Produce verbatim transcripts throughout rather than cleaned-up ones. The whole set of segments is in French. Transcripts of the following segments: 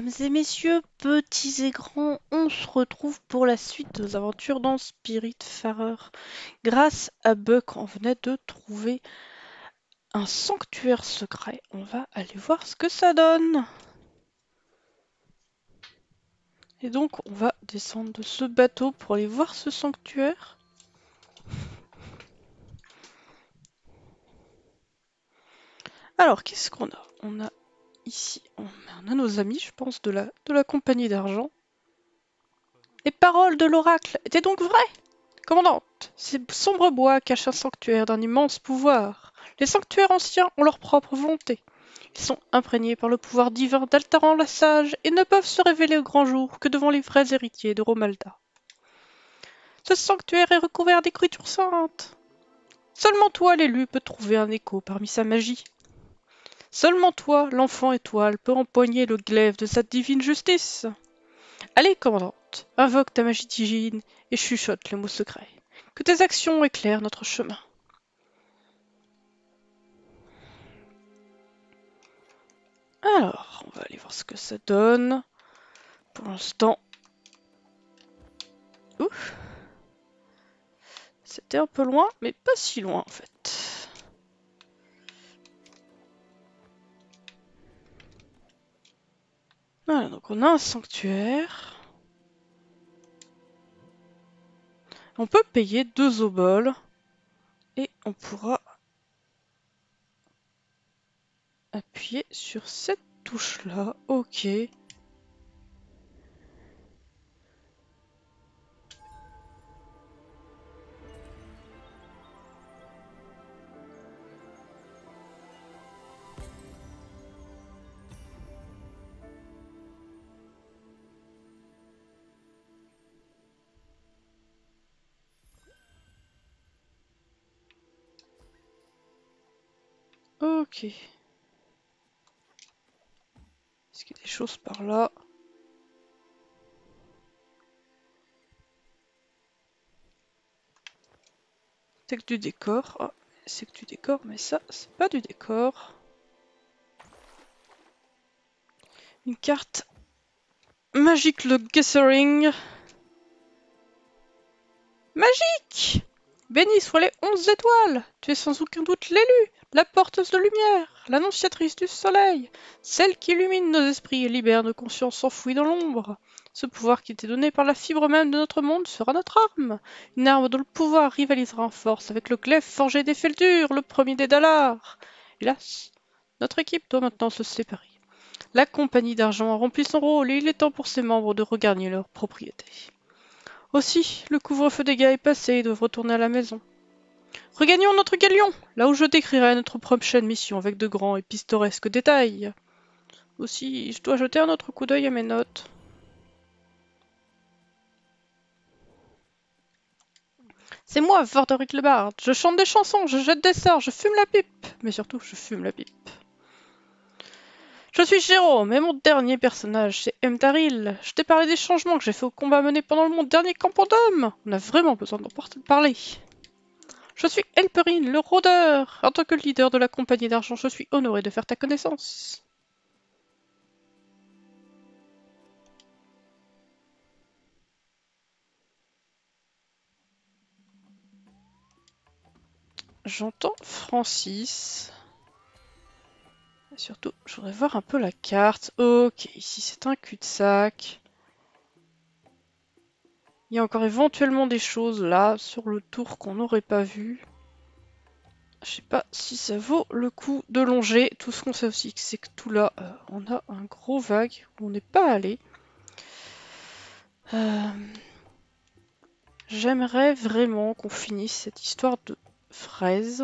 Mesdames et messieurs, petits et grands, on se retrouve pour la suite de nos aventures dans Spiritfarer. Grâce à Buck, on venait de trouver un sanctuaire secret. On va aller voir ce que ça donne. Et donc, on va descendre de ce bateau pour aller voir ce sanctuaire. Alors, qu'est-ce qu'on a? On a ici, on a nos amis, je pense, de la, de la compagnie d'argent. Les paroles de l'oracle étaient donc vraies! Commandante, ces sombres bois cachent un sanctuaire d'un immense pouvoir. Les sanctuaires anciens ont leur propre volonté. Ils sont imprégnés par le pouvoir divin d'Altaran la Sage et ne peuvent se révéler au grand jour que devant les vrais héritiers de Romalda. Ce sanctuaire est recouvert d'écritures saintes. Seulement toi, l'élu, peux trouver un écho parmi sa magie. Seulement toi, l'enfant étoile, peut empoigner le glaive de sa divine justice. Allez, commandante, invoque ta magie divine et chuchote les mots secrets. Que tes actions éclairent notre chemin. Alors, on va aller voir ce que ça donne. Pour l'instant... Ouf. C'était un peu loin, mais pas si loin en fait. Voilà, donc on a un sanctuaire. On peut payer deux oboles. Et on pourra appuyer sur cette touche-là. Ok. Ok. Est-ce qu'il y a des choses par là? C'est que du décor. Ah, c'est que du décor, mais ça, c'est pas du décor. Une carte magique, le Gessering. Magique! Béni soient les onze étoiles! Tu es sans aucun doute l'élu, la porteuse de lumière, l'annonciatrice du soleil, celle qui illumine nos esprits et libère nos consciences enfouies dans l'ombre. Ce pouvoir qui t'est donné par la fibre même de notre monde sera notre arme, une arme dont le pouvoir rivalisera en force avec le glaive forgé des Feldur, le premier des Dalars. Hélas, notre équipe doit maintenant se séparer. La compagnie d'argent a rempli son rôle et il est temps pour ses membres de regagner leur propriété. Aussi, le couvre-feu des gars est passé et doivent retourner à la maison. Regagnons notre galion, là où je décrirai notre prochaine mission avec de grands et pittoresques détails. Aussi, je dois jeter un autre coup d'œil à mes notes. C'est moi, Vorderic le Bard. Je chante des chansons, je jette des sorts, je fume la pipe. Mais surtout, je fume la pipe. Je suis Jérôme, et mon dernier personnage, c'est Emtaril. Je t'ai parlé des changements que j'ai fait au combat mené pendant mon dernier campodome. On a vraiment besoin d'en parler. Je suis Elperine, le rôdeur. En tant que leader de la compagnie d'argent, je suis honoré de faire ta connaissance. J'entends Francis. Et surtout, je voudrais voir un peu la carte. Ok, ici c'est un cul-de-sac. Il y a encore éventuellement des choses là, sur le tour qu'on n'aurait pas vu. Je sais pas si ça vaut le coup de longer. Tout ce qu'on sait aussi, c'est que tout là, euh, on a un gros vague où on n'est pas allé. Euh... J'aimerais vraiment qu'on finisse cette histoire de fraises.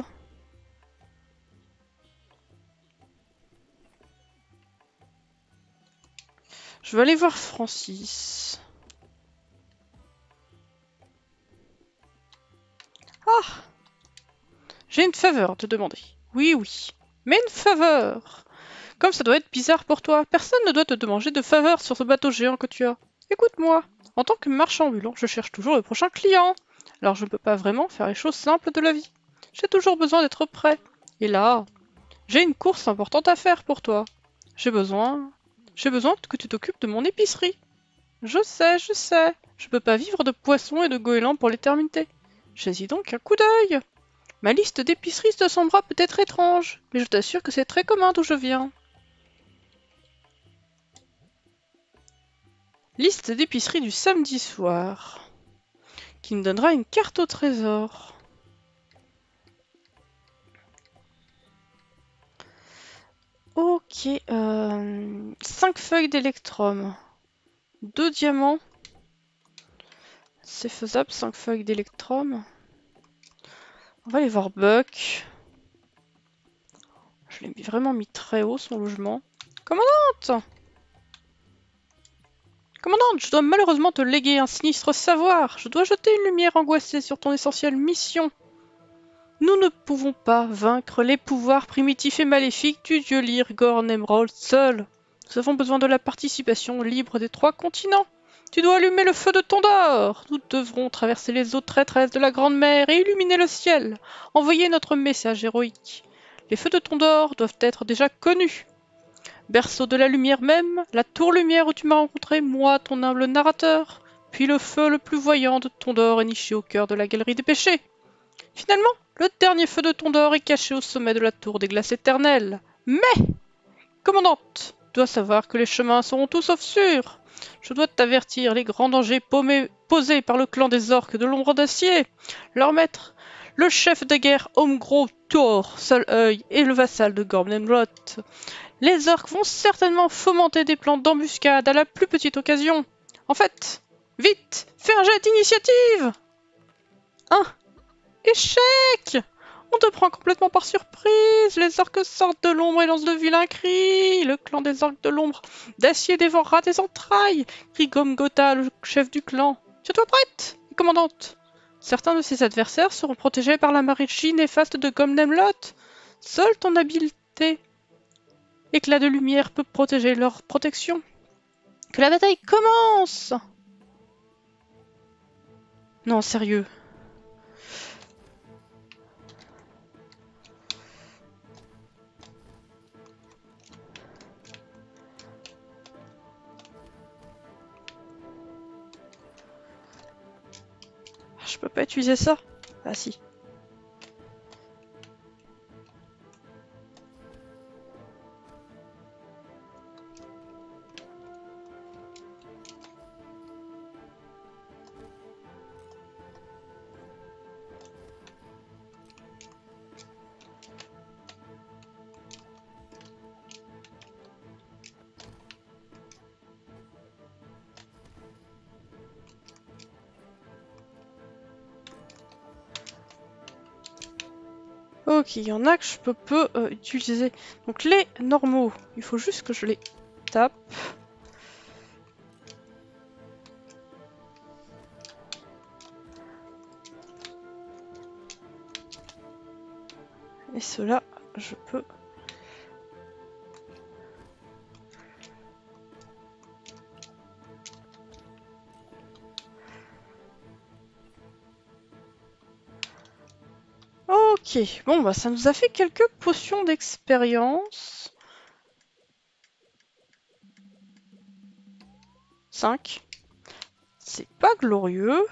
Je vais aller voir Francis. Ah! J'ai une faveur à te demander. Oui, oui. Mais une faveur! Comme ça doit être bizarre pour toi, personne ne doit te demander de faveur sur ce bateau géant que tu as. Écoute-moi, en tant que marchand ambulant, je cherche toujours le prochain client. Alors je ne peux pas vraiment faire les choses simples de la vie. J'ai toujours besoin d'être prêt. Et là, j'ai une course importante à faire pour toi. J'ai besoin J'ai besoin que tu t'occupes de mon épicerie. Je sais, je sais. Je peux pas vivre de poissons et de goélands pour l'éternité. Saisis donc un coup d'œil. Ma liste d'épiceries te semblera peut-être étrange, mais je t'assure que c'est très commun d'où je viens. Liste d'épicerie du samedi soir, qui me donnera une carte au trésor. Ok, euh, cinq feuilles d'électrum, deux diamants. C'est faisable, cinq feuilles d'électrum. On va aller voir Buck. Je l'ai vraiment mis très haut, son logement. Commandante! Commandante, je dois malheureusement te léguer un sinistre savoir. Je dois jeter une lumière angoissée sur ton essentielle mission. Nous ne pouvons pas vaincre les pouvoirs primitifs et maléfiques du dieu lyre Gorn Emerald seul. Nous avons besoin de la participation libre des trois continents. Tu dois allumer le feu de Tondor. Nous devrons traverser les eaux traîtresses de la Grande Mer et illuminer le ciel. Envoyer notre message héroïque. Les feux de Tondor doivent être déjà connus. Berceau de la lumière même, la tour lumière où tu m'as rencontré, moi, ton humble narrateur, puis le feu le plus voyant de Tondor est niché au cœur de la galerie des péchés. Finalement, le dernier feu de Tondor est caché au sommet de la tour des glaces éternelles. Mais, commandante, tu dois savoir que les chemins seront tout sauf sûrs. Je dois t'avertir les grands dangers paumés, posés par le clan des orques de l'ombre d'acier. Leur maître, le chef de guerre Omgro Thor, seul œil, et le vassal de Gorm Emerald. Les orques vont certainement fomenter des plans d'embuscade à la plus petite occasion. En fait, vite, fais un jet d'initiative. Un échec. On te prend complètement par surprise. Les orques sortent de l'ombre et lancent de vilains cris. Le clan des orques de l'ombre d'acier dévorera tes entrailles. Crie Gomgota, le chef du clan. Tiens-toi prête, commandante. Certains de ses adversaires seront protégés par la magie néfaste de Gomnemlot. Seule ton habileté, éclat de lumière, peut protéger leur protection. Que la bataille commence! Non, sérieux. Je peux pas utiliser ça? Ah si. Ok, il y en a que je peux, peux euh, utiliser. Donc les normaux, il faut juste que je les tape. Et ceux-là, je peux... Ok, bon bah ça nous a fait quelques potions d'expérience. cinq. C'est pas glorieux.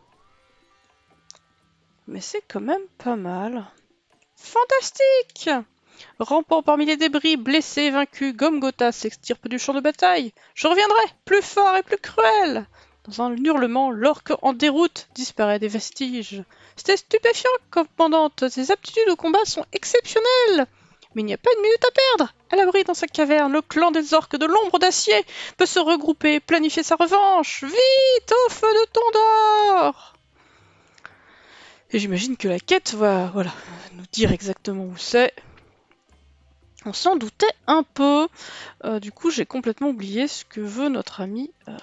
Mais c'est quand même pas mal. Fantastique! Rampant parmi les débris, blessé, vaincu, Gomgota s'extirpe du champ de bataille. Je reviendrai, plus fort et plus cruel! Dans un hurlement, l'orque en déroute disparaît des vestiges. C'était stupéfiant, commandante. Ses aptitudes au combat sont exceptionnelles. Mais il n'y a pas une minute à perdre. À l'abri dans sa caverne, le clan des orques de l'ombre d'acier peut se regrouper et planifier sa revanche. Vite, au feu de Tondor! Et j'imagine que la quête va, voilà, nous dire exactement où c'est. On s'en doutait un peu. Euh, du coup, j'ai complètement oublié ce que veut notre ami euh,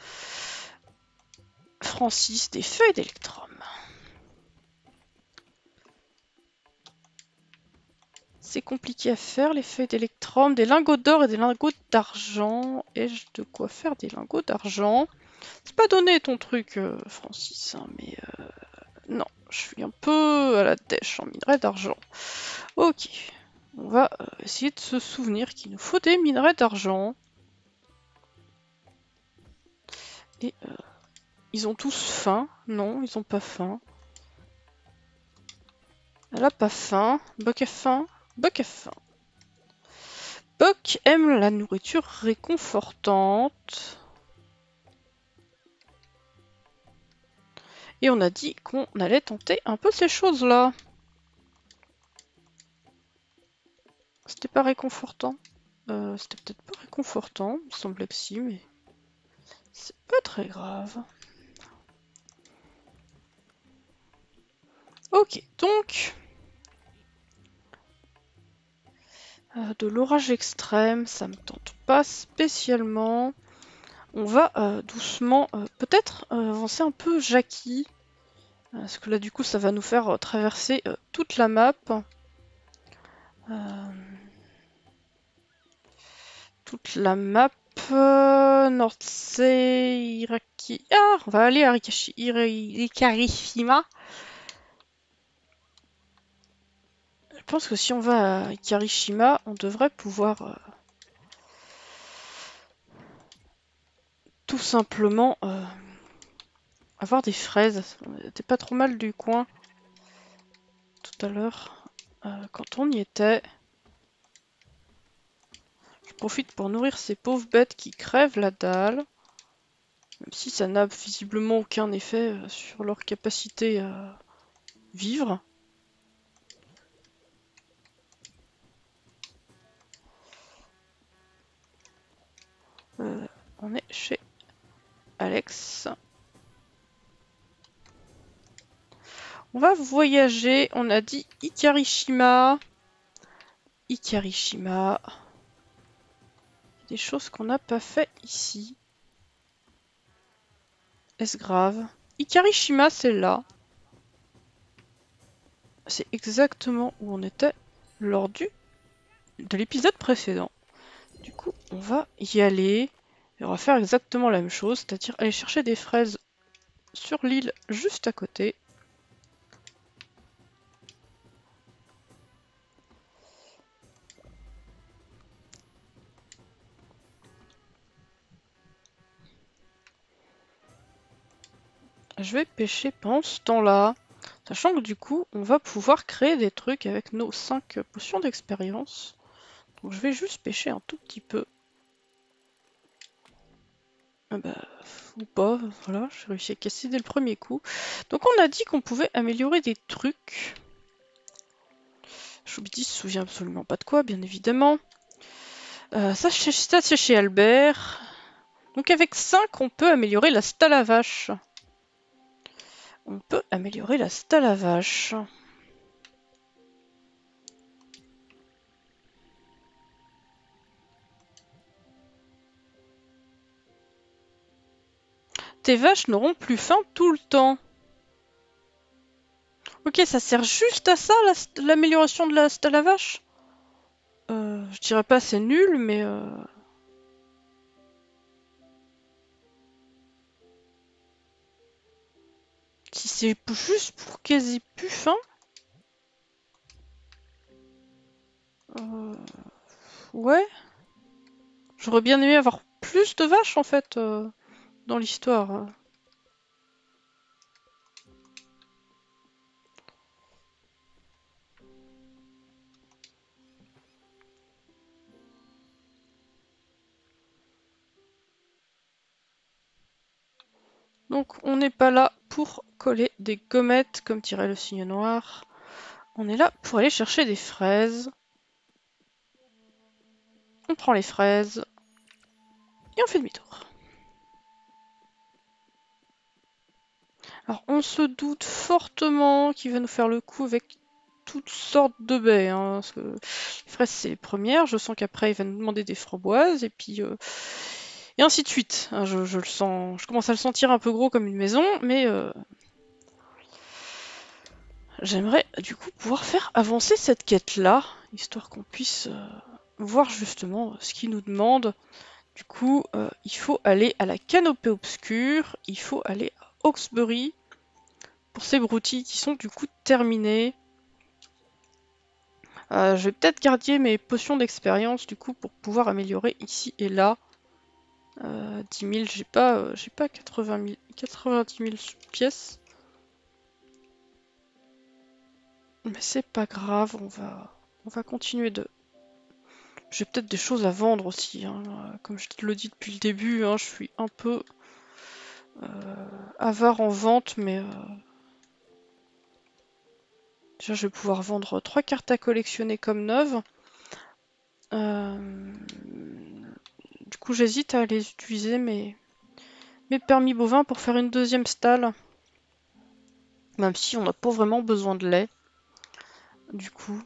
Francis des feuilles d'électrum. C'est compliqué à faire, les feuilles d'électrum, des lingots d'or et des lingots d'argent. Ai-je de quoi faire des lingots d'argent? C'est pas donné ton truc, euh, Francis, hein, mais euh, non, je suis un peu à la dèche en minerai d'argent. Ok, on va euh, essayer de se souvenir qu'il nous faut des minerais d'argent. Et euh, ils ont tous faim. Non, ils ont pas faim. Elle a pas faim. Buck a faim. Buck a faim. Buck aime la nourriture réconfortante. Et on a dit qu'on allait tenter un peu ces choses-là. C'était pas réconfortant. Euh, C'était peut-être pas réconfortant. Il me semblait que si, mais c'est pas très grave. Ok, donc... Euh, de l'orage extrême, ça me tente pas spécialement. On va euh, doucement, euh, peut-être euh, avancer un peu Jackie. Parce que là, du coup, ça va nous faire euh, traverser euh, toute la map. Euh, toute la map. Euh, Nordsee, Iraki... Ah, on va aller à Rikashi, Ikarishima. Je pense que si on va à Ikarishima, on devrait pouvoir euh, tout simplement euh, avoir des fraises. On était pas trop mal du coin tout à l'heure. Euh, quand on y était... Je profite pour nourrir ces pauvres bêtes qui crèvent la dalle. Même si ça n'a visiblement aucun effet euh, sur leur capacité à vivre. Euh, on est chez Alex. On va voyager. On a dit Ikarishima. Ikarishima. Des choses qu'on n'a pas fait ici. Est-ce grave? Ikarishima, c'est là. C'est exactement où on était lors du de l'épisode précédent. Du coup, on va y aller. Et on va faire exactement la même chose, c'est-à-dire aller chercher des fraises sur l'île juste à côté. Je vais pêcher pendant ce temps-là, sachant que du coup, on va pouvoir créer des trucs avec nos cinq potions d'expérience. Donc je vais juste pêcher un tout petit peu. Ah bah, ou pas, voilà, j'ai réussi à casser dès le premier coup. Donc on a dit qu'on pouvait améliorer des trucs. Choubidi se souvient absolument pas de quoi, bien évidemment. Euh, ça, ça c'est chez Albert. Donc avec cinq, on peut améliorer la stalle à vache. On peut améliorer la stalle à vache. Tes vaches n'auront plus faim tout le temps. Ok, ça sert juste à ça, l'amélioration de la stalle à vache. Euh, je dirais pas c'est nul, mais... Euh... Si c'est juste pour qu'elles aient plus faim... Euh... Ouais. J'aurais bien aimé avoir plus de vaches, en fait, euh, dans l'histoire. Donc, on n'est pas là pour coller des gommettes, comme dirait le signe noir. On est là pour aller chercher des fraises. On prend les fraises. Et on fait demi-tour. Alors, on se doute fortement qu'il va nous faire le coup avec toutes sortes de baies. Hein, parce que les fraises, c'est les premières. Je sens qu'après, il va nous demander des framboises. Et puis... Euh, et ainsi de suite. Hein, je, je le sens... Je commence à le sentir un peu gros comme une maison, mais... Euh, j'aimerais, du coup, pouvoir faire avancer cette quête-là, histoire qu'on puisse euh, voir justement ce qu'il nous demande. Du coup, euh, il faut aller à la canopée obscure, il faut aller à Hawksbury pour ces broutilles qui sont du coup terminées. Euh, je vais peut-être garder mes potions d'expérience du coup pour pouvoir améliorer ici et là. Euh, dix mille, j'ai pas, euh, j'ai pas quatre-vingt mille, quatre-vingt-dix mille pièces. Mais c'est pas grave, on va, on va continuer de... J'ai peut-être des choses à vendre aussi, hein. Comme je te le dis depuis le début, hein, je suis un peu euh, avare en vente, mais... Euh... Déjà, je vais pouvoir vendre trois cartes à collectionner comme neuves. Euh... Du coup, j'hésite à les utiliser, mes... mes permis bovins, pour faire une deuxième stalle. Même si on n'a pas vraiment besoin de lait. Du coup...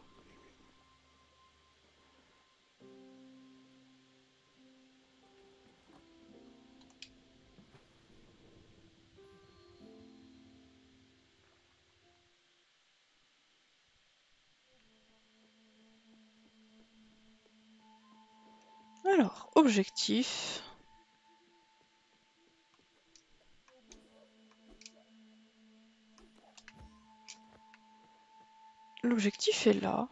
Alors, objectif... L'objectif est là.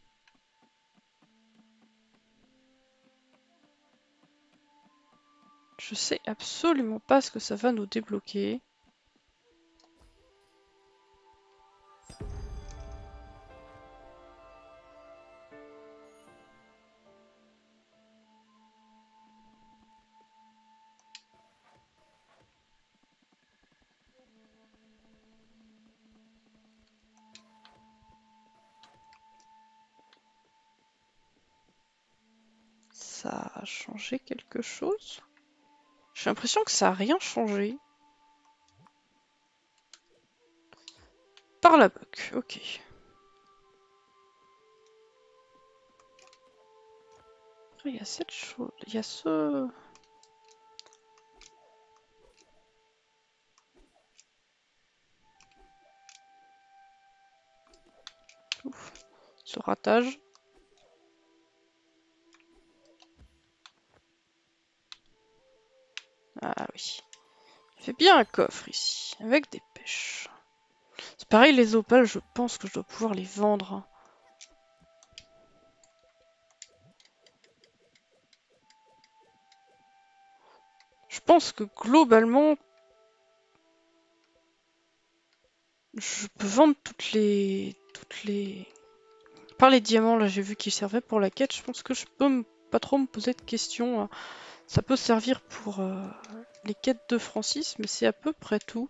Je sais absolument pas ce que ça va nous débloquer. Ça a changé quelque chose? J'ai l'impression que ça a rien changé. Par la buck, ok. Après, il y a cette chose, il y a ce... Ouf. Ce ratage. Ah oui. Il fait bien un coffre ici, avec des pêches. C'est pareil, les opales, je pense que je dois pouvoir les vendre. Je pense que globalement, je peux vendre toutes les... toutes les... Par les diamants, là, j'ai vu qu'ils servaient pour la quête. Je pense que je peux me- pas trop me poser de questions. Ça peut servir pour euh, les quêtes de Francis, mais c'est à peu près tout.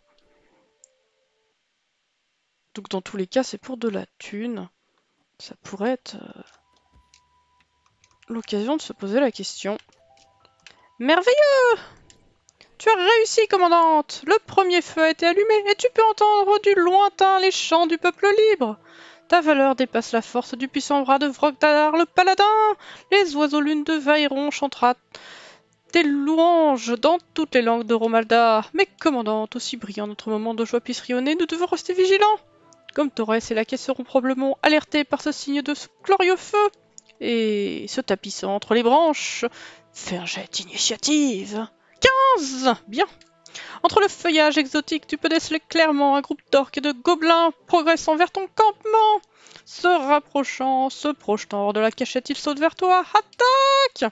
Donc dans tous les cas, c'est pour de la thune. Ça pourrait être euh, l'occasion de se poser la question. Merveilleux! Tu as réussi, commandante! Le premier feu a été allumé et tu peux entendre du lointain les chants du peuple libre. Ta valeur dépasse la force du puissant bras de Vrogdar le paladin. Les oiseaux lune de Vaïron chantera des louanges dans toutes les langues de Romaldar. Mais commandante, aussi brillant notre moment de joie puisse rayonner, nous devons rester vigilants. Comme Torres et Laquais seront probablement alertés par ce signe de ce glorieux feu, et se tapissant entre les branches, fais un jet d'initiative. quinze! Bien. Entre le feuillage exotique, tu peux déceler clairement un groupe d'orques et de gobelins progressant vers ton campement. Se rapprochant, se projetant hors de la cachette, ils sautent vers toi. Attaque!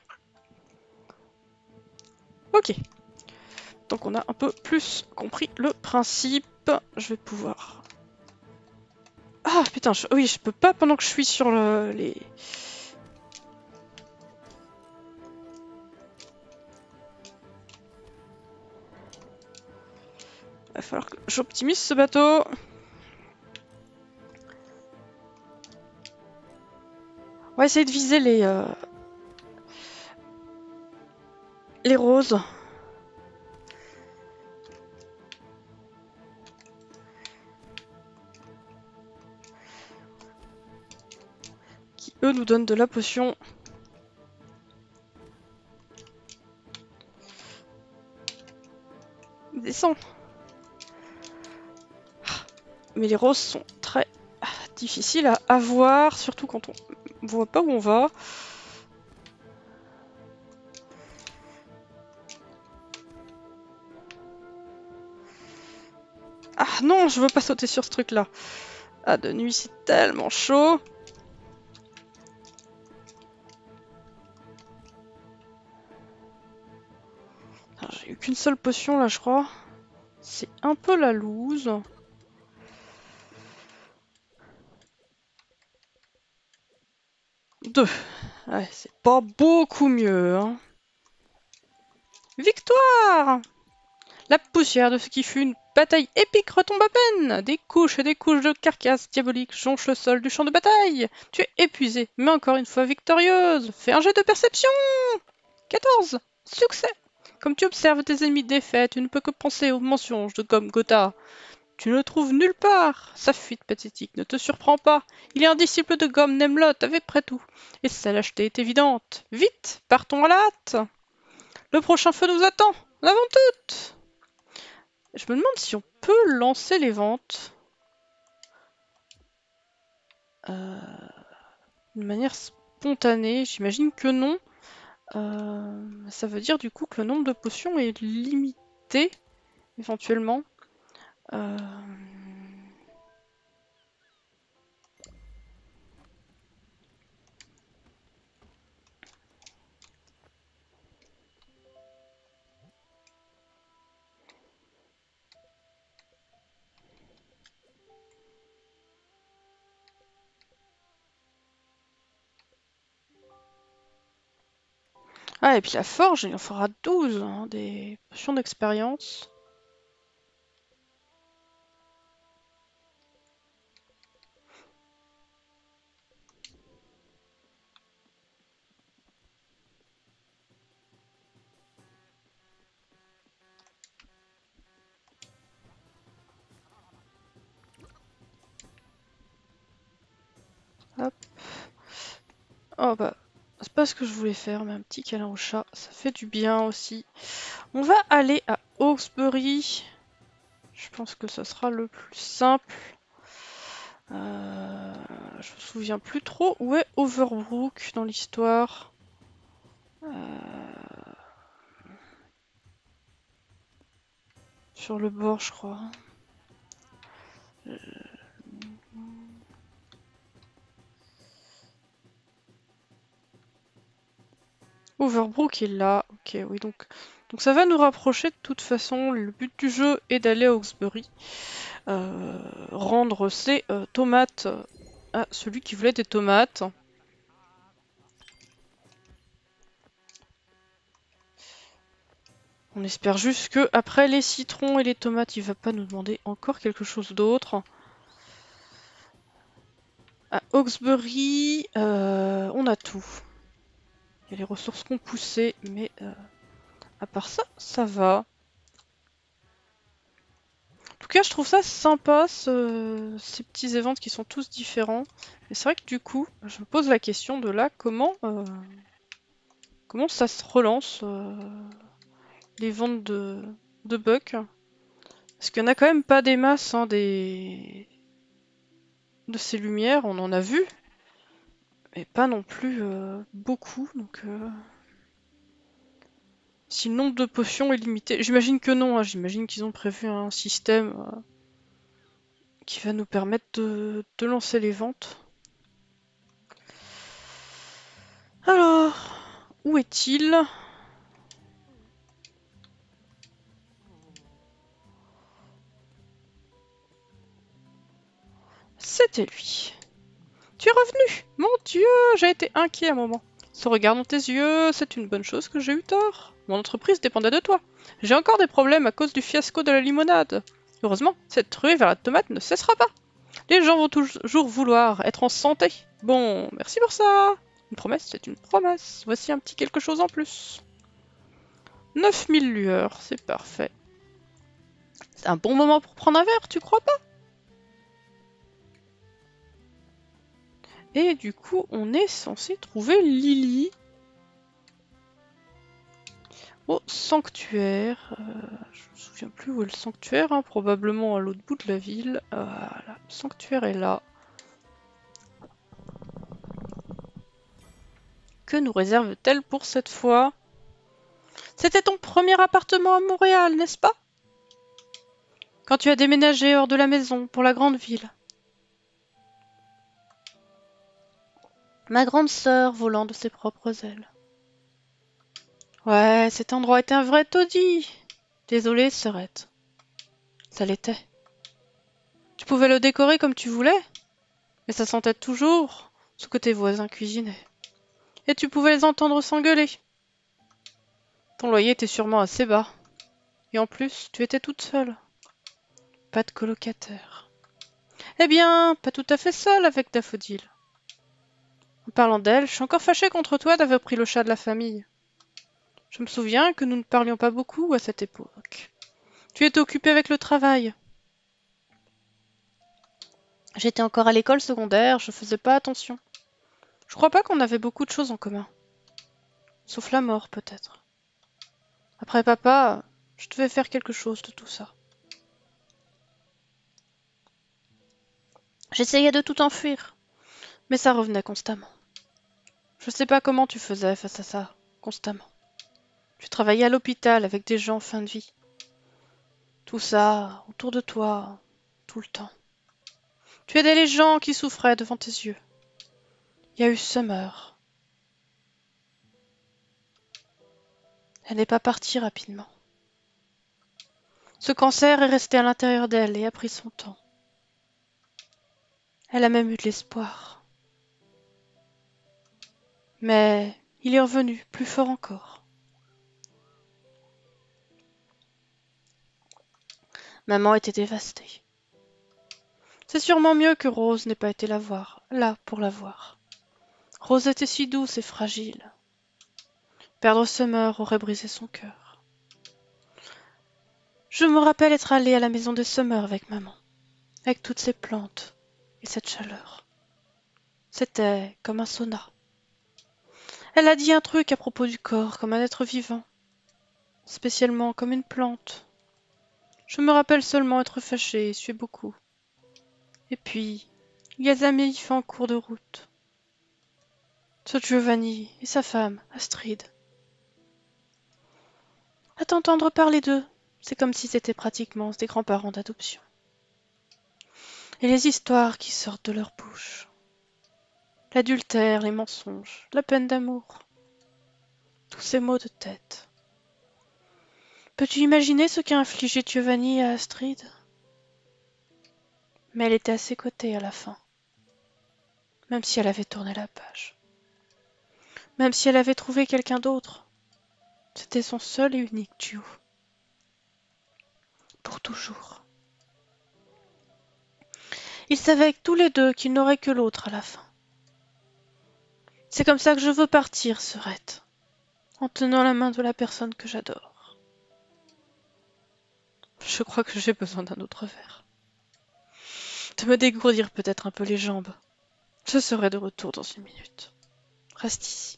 Ok. Donc on a un peu plus compris le principe. Je vais pouvoir... Ah putain, je... oui, je peux pas pendant que je suis sur le... les... Il va falloir que j'optimise ce bateau. On va essayer de viser les... Euh... les roses. Qui, eux, nous donnent de la potion. Descends. Mais les roses sont très difficiles à avoir, surtout quand on voit pas où on va. Ah non, je veux pas sauter sur ce truc-là. Ah, de nuit, c'est tellement chaud. seule potion là, je crois. C'est un peu la loose. Deux. Ouais, c'est pas beaucoup mieux. Hein. Victoire! La poussière de ce qui fut une bataille épique retombe à peine. Des couches et des couches de carcasses diaboliques jonchent le sol du champ de bataille. Tu es épuisé, mais encore une fois victorieuse. Fais un jet de perception. quatorze. Succès. Comme tu observes tes ennemis défaits, tu ne peux que penser aux mensonges de Gomme Gotha. Tu ne le trouves nulle part. Sa fuite pathétique ne te surprend pas. Il est un disciple de Gomme Nemlot avec près tout. Et sa lâcheté est évidente. Vite, partons à la hâte. Le prochain feu nous attend. En avant toutes. Je me demande si on peut lancer les ventes euh, de manière spontanée. J'imagine que non. Euh, ça veut dire du coup que le nombre de potions est limité, éventuellement. Euh... Ah, et puis la forge, il en fera douze, hein, des potions d'expérience. Hop. Oh bah, c'est pas ce que je voulais faire, mais un petit câlin au chat, ça fait du bien aussi. On va aller à Hawksbury. Je pense que ça sera le plus simple. Euh, je me souviens plus trop où est Overbrook dans l'histoire. Euh, sur le bord, je crois. Euh, Overbrook est là. Ok, oui, donc, donc ça va nous rapprocher de toute façon. Le but du jeu est d'aller à Hawksbury. Euh, rendre ses euh, tomates à celui qui voulait des tomates. On espère juste que après les citrons et les tomates, il va pas nous demander encore quelque chose d'autre. À Hawksbury, euh, on a tout. Il y a les ressources qu'on poussait, mais euh, à part ça, ça va. En tout cas, je trouve ça sympa, ce, ces petits events qui sont tous différents. Mais c'est vrai que du coup, je me pose la question de là, comment, euh, comment ça se relance, euh, les ventes de, de bugs. Parce qu'il n'y en a quand même pas des masses, hein, des... de ces lumières, on en a vu. Mais pas non plus euh, beaucoup, donc... Euh... Si le nombre de potions est limité... J'imagine que non, hein, j'imagine qu'ils ont prévu un système euh, qui va nous permettre de, de lancer les ventes. Alors, où est-il? C'était lui. Tu es revenu! Mon Dieu, j'ai été inquiet un moment. Ce regard dans tes yeux, c'est une bonne chose que j'ai eu tort. Mon entreprise dépendait de toi. J'ai encore des problèmes à cause du fiasco de la limonade. Heureusement, cette ruée vers la tomate ne cessera pas. Les gens vont toujours vouloir être en santé. Bon, merci pour ça. Une promesse, c'est une promesse. Voici un petit quelque chose en plus. neuf mille lueurs, c'est parfait. C'est un bon moment pour prendre un verre, tu crois pas? Et du coup, on est censé trouver Lily au sanctuaire. Euh, je me souviens plus où est le sanctuaire, hein, probablement à l'autre bout de la ville. Voilà, le sanctuaire est là. Que nous réserve-t-elle pour cette fois? C'était ton premier appartement à Montréal, n'est-ce pas? Quand tu as déménagé hors de la maison pour la grande ville. Ma grande sœur volant de ses propres ailes. Ouais, cet endroit était un vrai taudis. Désolée, sœurette. Ça l'était. Tu pouvais le décorer comme tu voulais, mais ça sentait toujours ce que tes voisins cuisinaient. Et tu pouvais les entendre s'engueuler. Ton loyer était sûrement assez bas. Et en plus, tu étais toute seule. Pas de colocataire. Eh bien, pas tout à fait seule avec Daffodil. En parlant d'elle, je suis encore fâchée contre toi d'avoir pris le chat de la famille. Je me souviens que nous ne parlions pas beaucoup à cette époque. Tu étais occupée avec le travail. J'étais encore à l'école secondaire, je faisais pas attention. Je crois pas qu'on avait beaucoup de choses en commun. Sauf la mort, peut-être. Après papa, je devais faire quelque chose de tout ça. J'essayais de tout enfuir, mais ça revenait constamment. Je sais pas comment tu faisais face à ça, constamment. Tu travaillais à l'hôpital avec des gens en fin de vie. Tout ça, autour de toi, tout le temps. Tu aidais les gens qui souffraient devant tes yeux. Il y a eu Summer. Elle n'est pas partie rapidement. Ce cancer est resté à l'intérieur d'elle et a pris son temps. Elle a même eu de l'espoir. Mais il est revenu, plus fort encore. Maman était dévastée. C'est sûrement mieux que Rose n'ait pas été la voir, là pour la voir. Rose était si douce et fragile. Perdre Summer aurait brisé son cœur. Je me rappelle être allée à la maison de Summer avec maman, avec toutes ces plantes et cette chaleur. C'était comme un sauna. Elle a dit un truc à propos du corps, comme un être vivant, spécialement comme une plante. Je me rappelle seulement être fâchée et suer beaucoup. Et puis, il y a des amis fait en cours de route. Ce Giovanni et sa femme, Astrid. À t'entendre parler d'eux, c'est comme si c'était pratiquement des grands-parents d'adoption. Et les histoires qui sortent de leur bouche. L'adultère, les mensonges, la peine d'amour. Tous ces maux de tête. Peux-tu imaginer ce qu'a infligé Giovanni à Astrid? Mais elle était à ses côtés à la fin. Même si elle avait tourné la page. Même si elle avait trouvé quelqu'un d'autre. C'était son seul et unique duo. Pour toujours. Ils savaient tous les deux qu'ils n'auraient que l'autre à la fin. C'est comme ça que je veux partir, Serette. En tenant la main de la personne que j'adore. Je crois que j'ai besoin d'un autre verre. De me dégourdir peut-être un peu les jambes. Je serai de retour dans une minute. Reste ici.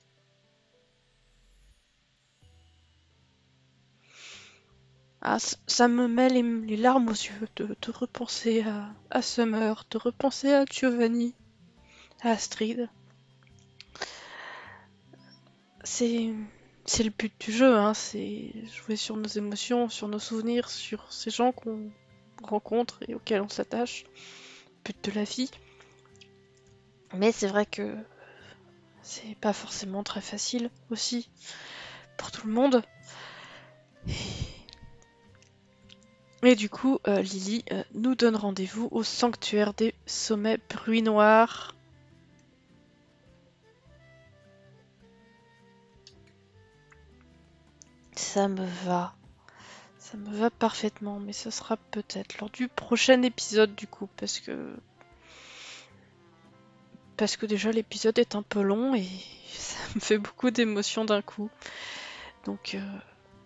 Ah, ça me met les, les larmes aux yeux de, de repenser à, à Summer, de repenser à Giovanni, à Astrid. C'est, c'est le but du jeu, hein, c'est jouer sur nos émotions, sur nos souvenirs, sur ces gens qu'on rencontre et auxquels on s'attache. But de la vie. Mais c'est vrai que c'est pas forcément très facile aussi pour tout le monde. Et du coup, euh, Lily euh, nous donne rendez-vous au sanctuaire des sommets bruits noirs. Ça me va. Ça me va parfaitement, mais ce sera peut-être lors du prochain épisode du coup, parce que... Parce que déjà l'épisode est un peu long et ça me fait beaucoup d'émotions d'un coup. Donc... Euh...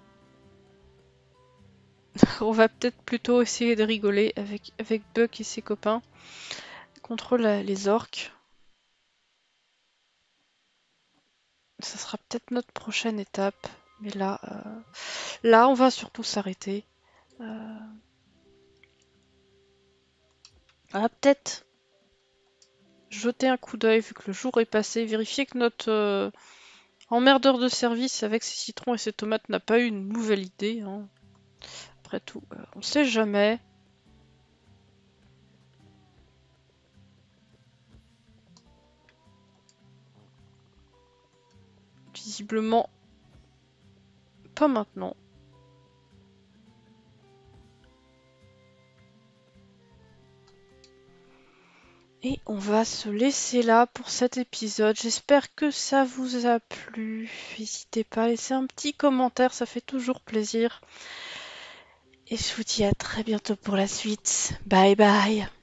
on va peut-être plutôt essayer de rigoler avec, avec Buck et ses copains contre la, les orques. Ça sera peut-être notre prochaine étape. Mais là, euh, là on va surtout s'arrêter. Euh... On va peut-être jeter un coup d'œil vu que le jour est passé. Vérifier que notre euh, emmerdeur de service avec ses citrons et ses tomates n'a pas eu une nouvelle idée. Hein. Après tout, euh, on sait jamais. Visiblement, pas maintenant. Et on va se laisser là pour cet épisode. J'espère que ça vous a plu. N'hésitez pas à laisser un petit commentaire, ça fait toujours plaisir. Et je vous dis à très bientôt pour la suite. Bye bye.